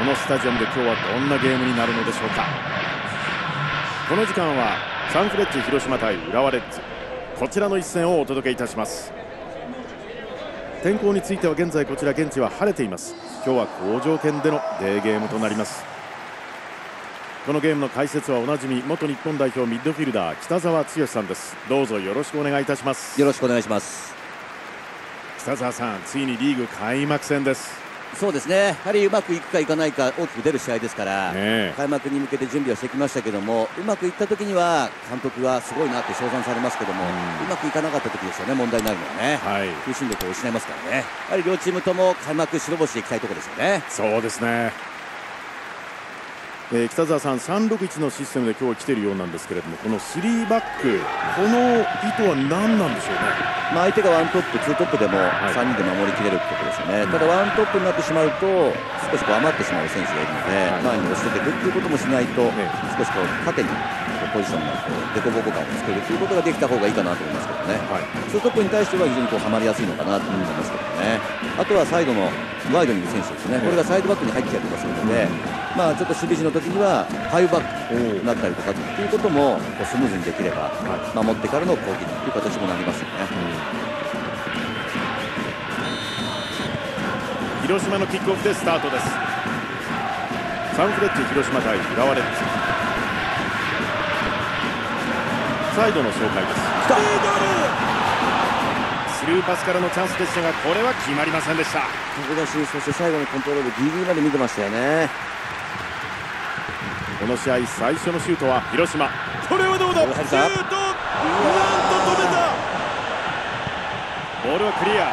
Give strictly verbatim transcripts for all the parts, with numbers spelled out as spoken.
のスタジアムで今日はどんなゲームになるのでしょうか。この時間はサンフレッチェ広島対浦和レッズ、こちらの一戦をお届けいたします。天候については現在こちら現地は晴れています。今日は好条件でのデーゲームとなります。このゲームの解説はおなじみ元日本代表ミッドフィルダー北澤剛さんです。どうぞよろしくお願いいたします。 よろしくお願いします。 北澤さん、ついにリーグ開幕戦です。 そうですね、やはりうまくいくかいかないか大きく出る試合ですから、 ね、 開幕に向けて準備はしてきましたけども、うまくいった時には監督はすごいなって称賛されますけども、う, うまくいかなかった時ですよね、問題になるのはね、はい、求心力を失いますからね。やはり両チームとも開幕白星でいきたいところですよね。 そうですね。えー、北澤さん、さんろくいちのシステムで今日来ているようなんですけれども、このスリーバック、この意図は何なんでしょうね。 まあ相手がワントップ、ツートップでもさんにんで守りきれるってことですよね、はい、ただワントップになってしまうと少しこう余ってしまう選手がいるので、はい、前に押し出ていくっていうこともしないと、ね、少しこう縦にポジションがこうデコボコ感を作るということができた方がいいかなと思いますけどね、はい、ツートップに対しては非常にこうはまりやすいのかなと思いますけどね。あとはサイドのワイドにいる選手ですね、これがサイドバックに入ってきたりとかするので、まあちょっと守備時の時にはファイブバックになったりとかっていうこともこうスムーズにできれば、守ってからの攻撃という形もなりますよね。 広島のキックオフでスタートです。サンフレッチェ広島対浦和レッズ、サイドの紹介です。スルーパスからのチャンスでしたが、これは決まりませんでした。 飛び出し、そして最後のコントロールギリギリまで見てましたよね。 この試合最初のシュートは広島、これはどうだ、シュート、なんと止めた。ボールはクリア。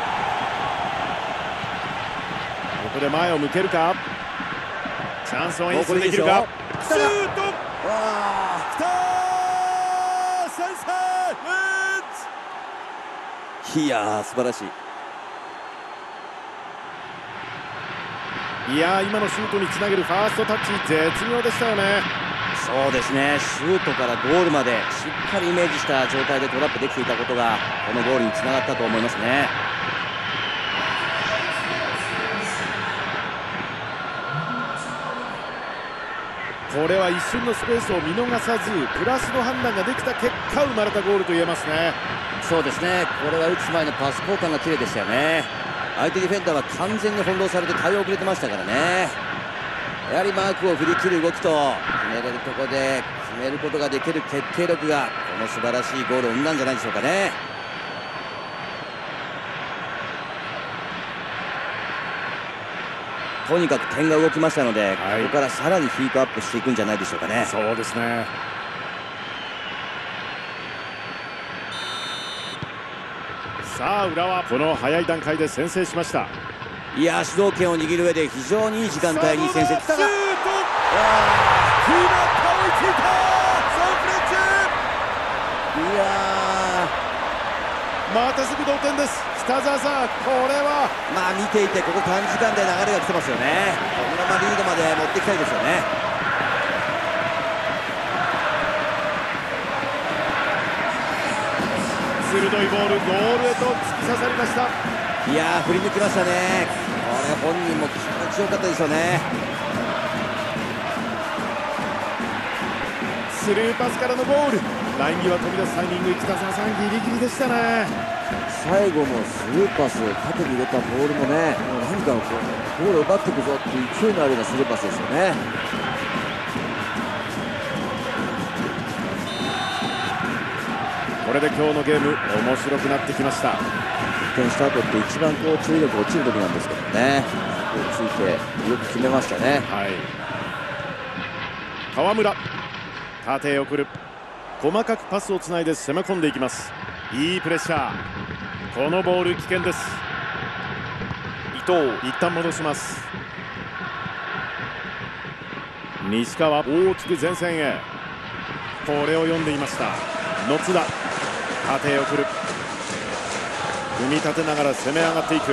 ここで前を向けるか、チャンスを演出できるか、シュート、きたー、先制。 いやー素晴らしい。いやー今のシュートにつなげるファーストタッチ、絶妙でしたよね。 そうですね、シュートからゴールまでしっかりイメージした状態でトラップできていたことがこのゴールにつながったと思いますね。 これは一瞬のスペースを見逃さずプラスの判断ができた結果生まれたゴールと言えますね。 そうですね、これは打つ前のパス交換が綺麗でしたよね。相手ディフェンダーは完全に翻弄されて対応遅れてましたからね。やはりマークを振り切る動きと決めれるところで決めることができる決定力がこの素晴らしいゴールを生んだんじゃないでしょうかね。とにかく点が動きましたので、はい、ここからさらにヒートアップしていくんじゃないでしょうかね。 そうですね。さあ浦和、この早い段階で先制しました。 いや主導権を握る上で非常にいい時間帯に先制。 シュート、決まった、追いついたサンフレッチェ。いやまたすぐ同点です。北澤さん、これはまあ見ていてここ短時間で流れが来てますよね。このままリードまで持っていきたいですよね。 鋭いボール、ゴールへと突き刺さりました。 いやー振り抜きましたね。これ本人も気持ちよかったですよね。 スルーパスからのゴール、ライン際飛び出すタイミング、北澤さんギリギリでしたね。 最後もスルーパス、縦に入れたボールもね、何かこうゴールを奪っていくぞっていう勢いのあるようなスルーパスですよね。 これで今日のゲーム面白くなってきました。 点した後って一番こう注意力落ちる時なんですけどね、そこをついてよく決めましたね。 はい、川村、縦へ送る、細かくパスをつないで攻め込んでいきます。いいプレッシャー、このボール危険です。伊藤、一旦戻します。西川、大きく前線へ、これを読んでいました。野津田、縦へ送る、組み立てながら攻め上がっていく。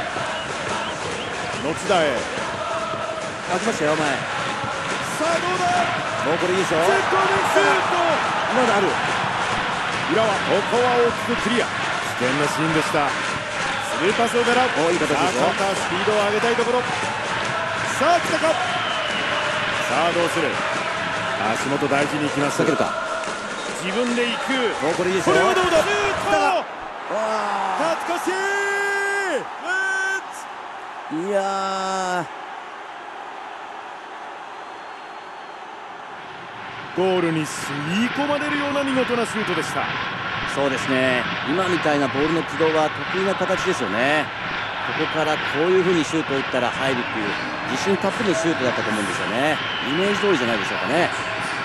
野津田へ、 開きましたよ前。 さあどうだ、 もうこれいいでしょ。 セットシュート、 まだある。 浦和、ここは大きくクリア。危険なシーンでした。スルーパスを狙う。 おいい形ですよ。 カウンター、スピードを上げたいところ。ささあ来たか。さあどうする。足元大事にいきます。自分で行く。 もうこれいいですよ。 これはどうだ。シュート。 懐かしい。 いやゴールに吸い込まれるような見事なシュートでした。 そうですね、今みたいなボールの軌道は得意な形ですよね。ここからこういう風にシュートを打ったら入るっていう自信たっぷりのシュートだったと思うんですよね。イメージ通りじゃないでしょうかね。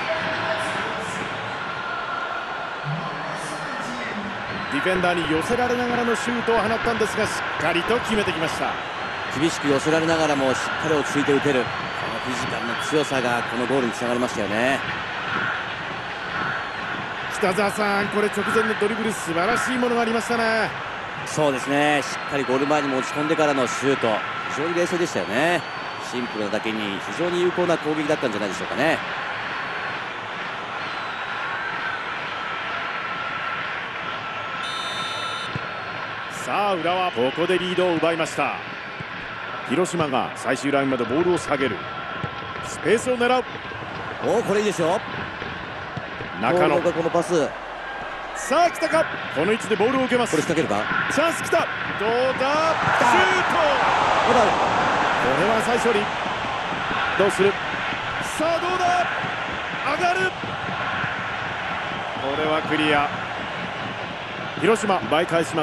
ディフェンダーに寄せられながらのシュートを放ったんですが、しっかりと決めてきました。 厳しく寄せられながらもしっかり落ち着いて打てる、このフィジカルの強さがこのゴールにつながりましたよね。 北澤さん、これ直前のドリブル素晴らしいものがありましたね。 そうですね、しっかりゴール前に持ち込んでからのシュート、非常に冷静でしたよね。シンプルなだけに非常に有効な攻撃だったんじゃないでしょうかね。 さあ浦和、ここでリードを奪いました。広島が最終ラインまでボールを下げる。スペースを狙う。 おお、これいいですよ。 中野、 このパス。 さあ来たか。この位置でボールを受けます。 これ仕掛けるか。 チャンス来た。どうだ。シュート。これは最初にどうする。さあどうだ。上がる。これはクリア。広島奪い返します。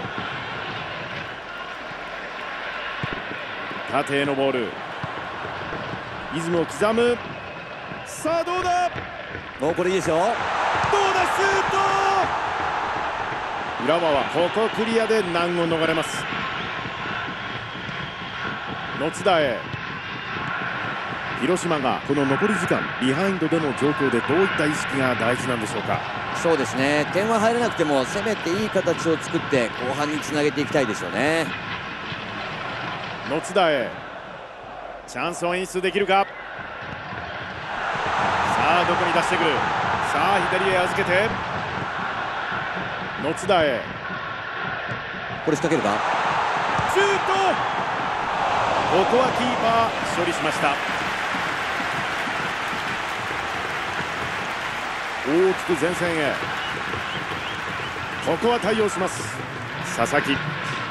縦へのボール、リズムを刻む。さあどうだ。 もうこれいいですよ。 どうだ。シュート。浦和はここクリアで難を逃れます。野津田へ。広島がこの残り時間ビハインドでの状況でどういった意識が大事なんでしょうか。 そうですね、点は入らなくても攻めていい形を作って後半につなげていきたいですよね。 野津田へ。チャンスを演出できるか。さあどこに出してくる。さあ左へ預けて野津田へ。 これ仕掛けるか。 シュート。ここはキーパー処理しました。大きく前線へ。ここは対応します佐々木。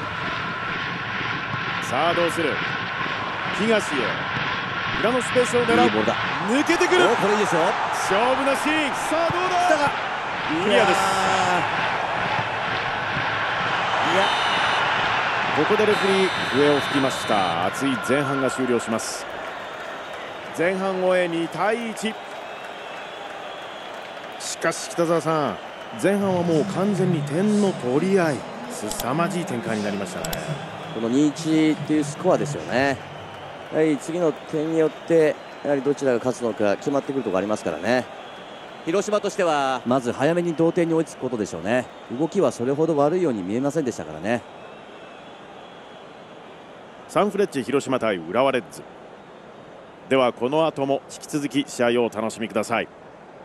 さあどうする。東へ。裏のスペースを狙う。 いいボールだ。 抜けてくる。 これいいですよ。 勝負のシーン。さあどうだ。 来たか。 クリアです。 いや、 ここでレフェリー笛を吹きました。熱い前半が終了します。前半終えにたいいち。しかし北澤さん、前半はもう完全に点の取り合い、凄まじい展開になりましたね。 この にたいいち っていうスコアですよね。やはり次の点によってやはりどちらが勝つのか決まってくるところありますからね。広島としてはまず早めに同点に追いつくことでしょうね。動きはそれほど悪いように見えませんでしたからね。 サンフレッチェ広島対浦和レッズでは、この後も引き続き試合をお楽しみください。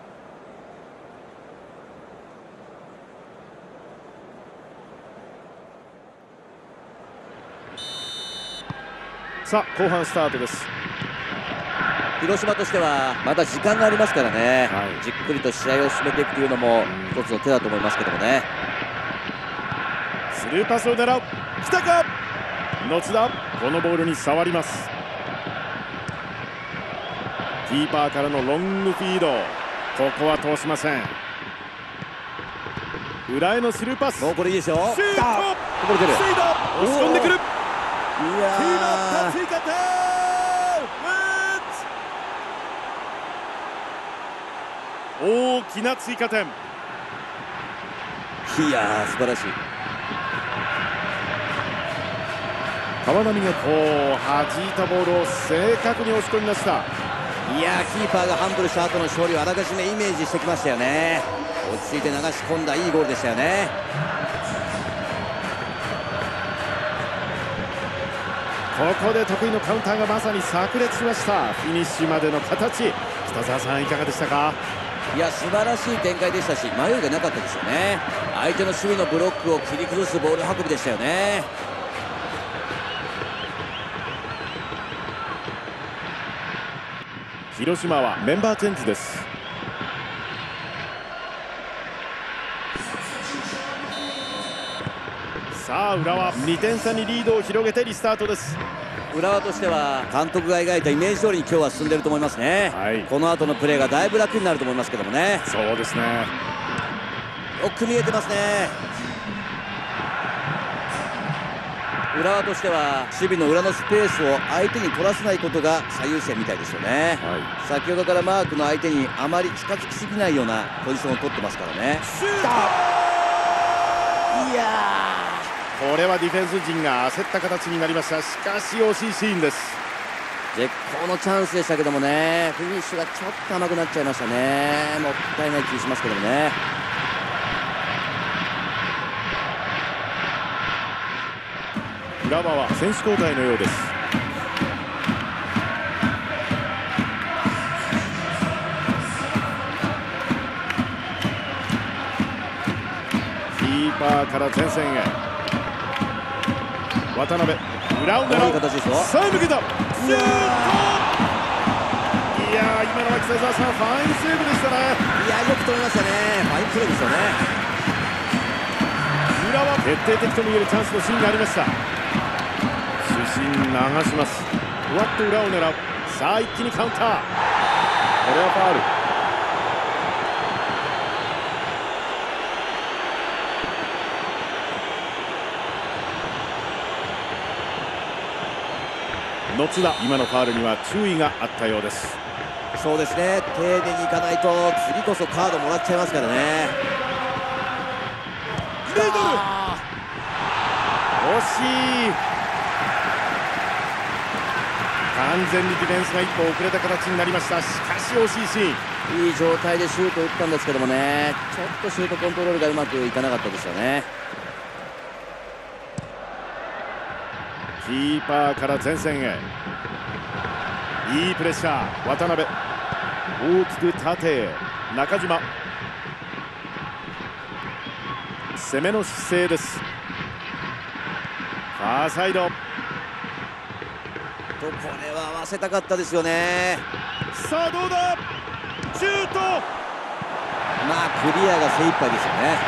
さあ後半スタートです。 広島としてはまだ時間がありますからね、 はい、 じっくりと試合を進めていくというのも一つの手だと思いますけどもね。 スルーパスを狙う。来たか。野津田、このボールに触ります。キーパーからのロングフィード、ここは通しません。裏へのスルーパス。 もうこれいいですよ。 シュート。 これ出る。 防いだ。押し込んでくる。 いや決まった。追加点。大きな追加点。 いやー、素晴らしい。 川波がこう弾いたボールを正確に押し込みました。 いやー、キーパーがハンドルした後の勝利をあらかじめイメージしてきましたよね。落ち着いて流し込んだいいゴールでしたよね。 ここで得意のカウンターがまさに炸裂しました。フィニッシュまでの形、北澤さんいかがでしたか。 いや、素晴らしい展開でしたし、迷いがなかったですよね。相手の守備のブロックを切り崩すボール運びでしたよね。 広島はメンバーチェンジです。さあ浦和にてん差にリードを広げてリスタートです。 浦和としては監督が描いたイメージ通りに今日は進んでいると思いますね、はい、この後のプレーがだいぶ楽になると思いますけどもね。 そうですね、 よく見えてますね。浦和としては守備の裏のスペースを相手に取らせないことが最優先みたいですよね、はい、先ほどからマークの相手にあまり近づきすぎないようなポジションを取ってますからね。 シュート、いやー、これはディフェンス陣が焦った形になりました。しかし惜しいシーンです。 絶好のチャンスでしたけどもね、フィニッシュがちょっと甘くなっちゃいましたね。もったいない気がしますけどもね。 浦和は選手交代のようです。キーパーから前線へ渡辺、裏を狙う、さあ抜けた、シュート、いやー、今のは北澤さん、ファインセーブでしたね。 いやー、よく止めましたね。ファインプレーですよね。 浦和決定的ともいえるチャンスのシーンがありました。主審流します。ふわっと裏を狙う。さあ一気にカウンター、これはファウル。野津田、今のファウルには注意があったようです。 そうですね、丁寧にいかないと次こそカードもらっちゃいますからね。 ミドル、惜しい。完全にディフェンスが一歩遅れた形になりました。しかし惜しいシーン。 いい状態でシュートを打ったんですけどもね、ちょっとシュートコントロールがうまくいかなかったですよね。 キーパーから前線へ、いいプレッシャー、渡辺、大きく縦へ、中島、攻めの姿勢です。ファーサイド、 これは合わせたかったですよね。 さあどうだ、シュート、まあクリアが精一杯ですよね。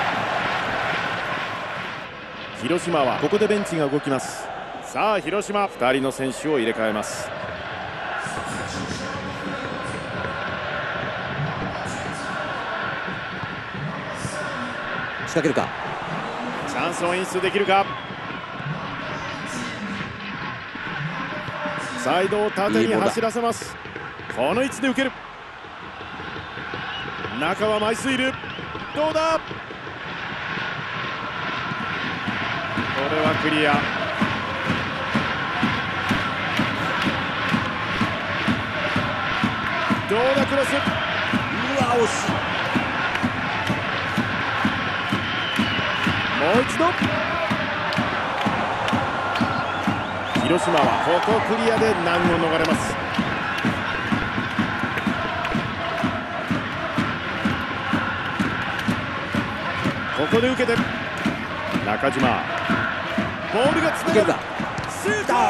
広島はここでベンチが動きます。さあ広島、ふたりの選手を入れ替えます。 仕掛けるか、 チャンスを演出できるか。サイドを縦に走らせます。この位置で受ける。中は枚数いる。どうだ、これはクリア。どうだクロス、うわ惜しい。 もう一度、広島はここクリアで難を逃れます。ここで受けて中島、ボールがつながる、シュート、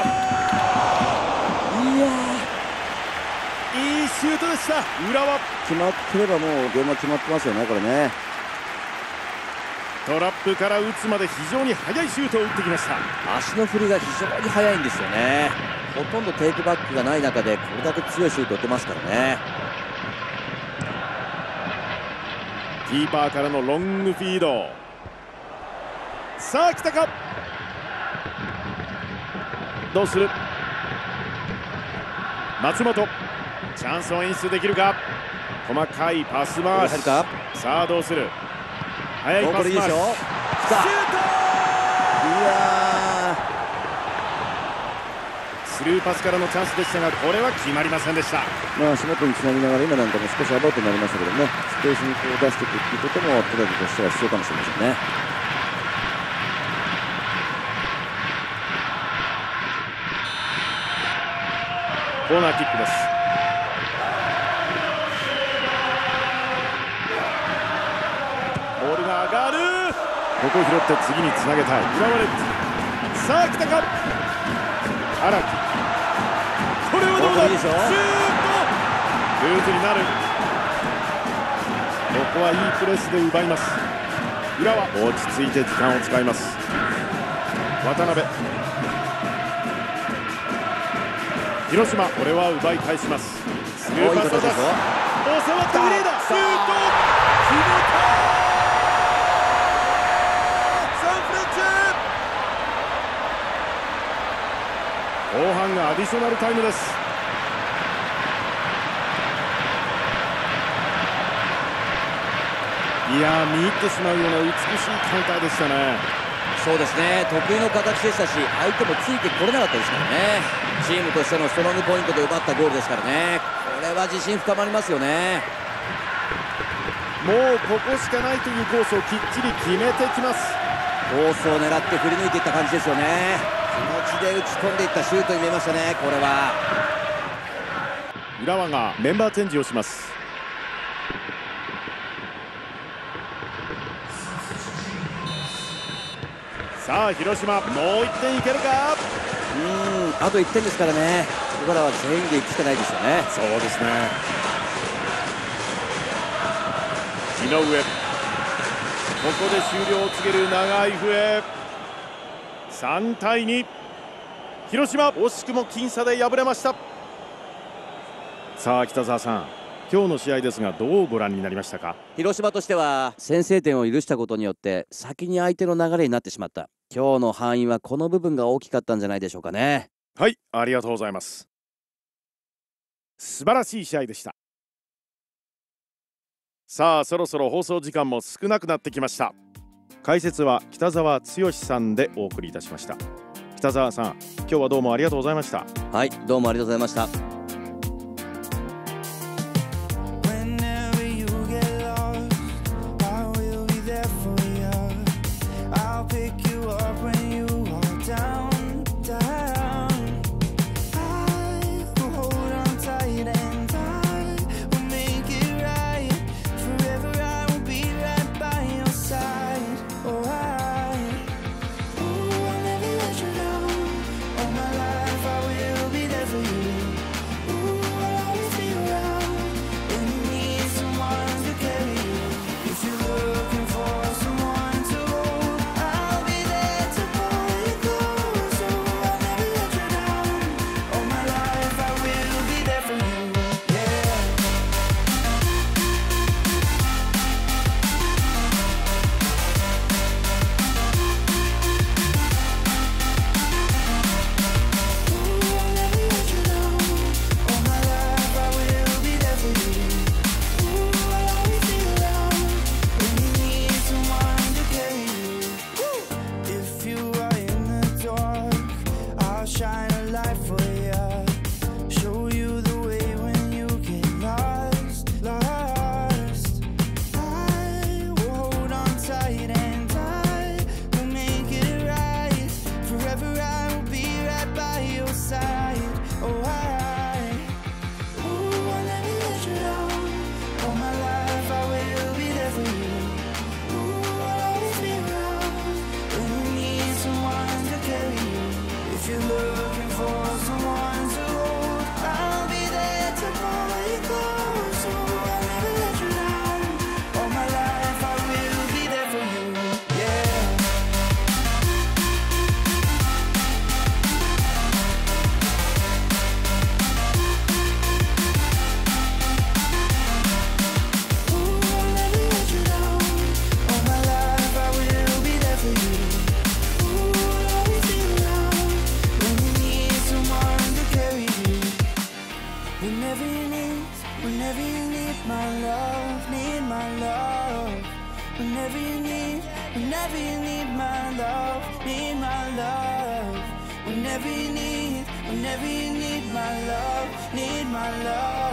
いやいいシュートでした。浦和決まってればもうゲームは決まってますよね、これね。 トラップから打つまで非常に速いシュートを打ってきました。 足の振りが非常に速いんですよね。ほとんどテイクバックがない中でこれだけ強いシュートを打てますからね。 キーパーからのロングフィード、さあ来たか、どうする、松本、チャンスを演出できるか、細かいパス回し、さあどうする、速いパス回し、シュート、いやスルーパスからのチャンスでしたが、これは決まりませんでした。 まあ足元につなぎながら今なんかも少しアバウトになりましたけどね、スペースにこう出していくっていうこともトライとしては必要かもしれませんね。 コーナーキックです。ボールが上がる、ここを拾って次につなげたい浦和レッズ。さあ来たか、荒木、これはどうだ、シュート、 ルーズになる。ここはいいプレスで奪います。浦和落ち着いて時間を使います。渡辺、広島、これは奪い返します。スルーパスを出す。おさわったフレーダ、シュート決めた。サンフレッチェ、後半がアディショナルタイムです。いやー、見入ってしまうような美しいカウンターでしたね。 そうですね、得意の形でしたし、相手もついてこれなかったですからね。チームとしてのストロングポイントで奪ったゴールですからね。これは自信深まりますよね。 もうここしかないというコースをきっちり決めてきます。 コースを狙って振り抜いていった感じですよね。気持ちで打ち込んでいったシュートに見えましたね。これは浦和がメンバーチェンジをします。さあ広島、もういってんいけるか。 うん、あといってんですからね。ここからは全員でいくしかないですよね。 そうですね。井上、ここで終了を告げる長い笛。さんたいに、広島惜しくも僅差で敗れました。さあ北澤さん、今日の試合ですがどうご覧になりましたか。 広島としては先制点を許したことによって先に相手の流れになってしまった。今日の敗因はこの部分が大きかったんじゃないでしょうかね。 はい、ありがとうございます。素晴らしい試合でした。さあそろそろ放送時間も少なくなってきました。解説は北澤剛さんでお送りいたしました。北澤さん、今日はどうもありがとうございました。 はい、どうもありがとうございました。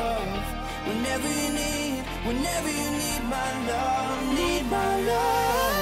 Whenever you need, whenever you need my love, need my love.